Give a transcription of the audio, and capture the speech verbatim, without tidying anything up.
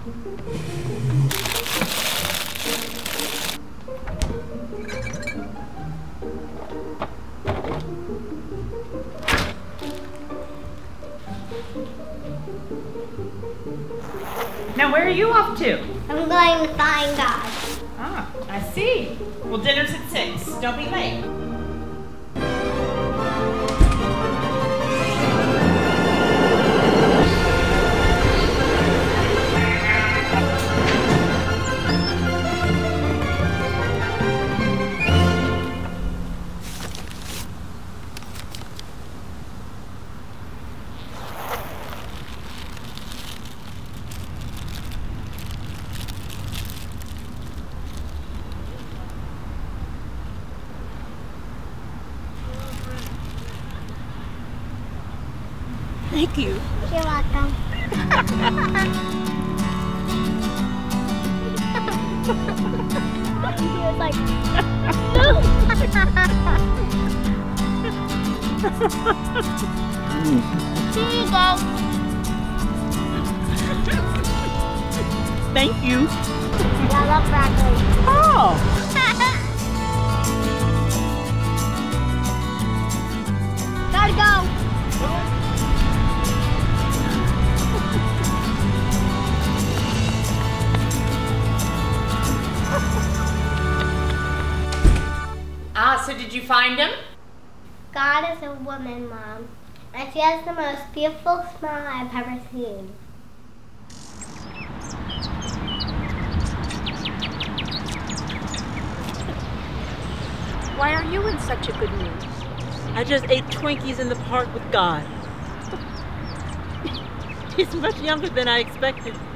Now, where are you off to? I'm going to find God. Ah, I see. Well, dinner's at six. Don't be late. Thank you. You're welcome. He was like, no. Here you go. Thank you. I love broccoli. Oh. Gotta go. Ah, so did you find him? God is a woman, Mom. And she has the most beautiful smile I've ever seen. Why are you in such a good mood? I just ate Twinkies in the park with God. He's much younger than I expected.